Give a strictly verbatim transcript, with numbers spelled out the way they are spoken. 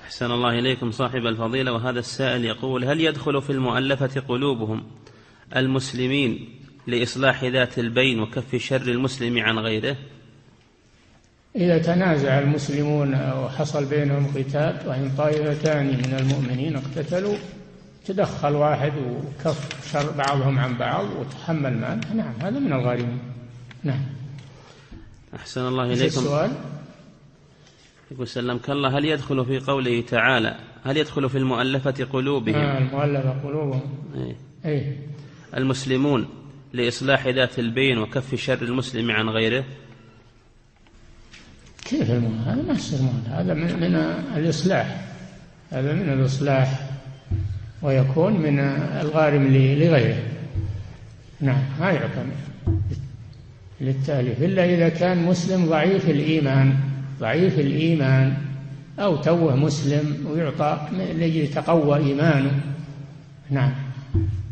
أحسن الله إليكم صاحب الفضيلة. وهذا السائل يقول: هل يدخل في المؤلفة قلوبهم المسلمين لإصلاح ذات البين وكف شر المسلم عن غيره؟ إذا تنازع المسلمون وحصل بينهم قتال وإن طائفتان من المؤمنين اقتتلوا تدخل واحد وكف شر بعضهم عن بعض وتحمل مال، نعم هذا من الغارمين. نعم. أحسن الله إليكم. السؤال يقول: سلمك الله، هل يدخل في قوله تعالى هل يدخل في المؤلفة قلوبهم آه المؤلفة قلوبهم أي. أي. المسلمون لإصلاح ذات البين وكف شر المسلم عن غيره؟ كيف المؤلفة؟ هذا ما يصير مؤلفة، هذا من, من الإصلاح، هذا من الإصلاح ويكون من الغارم لغيره. نعم ما يعتمد للتأليف إلا إذا كان مسلم ضعيف الإيمان ضعيف الإيمان أو توه مسلم ويعطى ليتقوى إيمانه. نعم.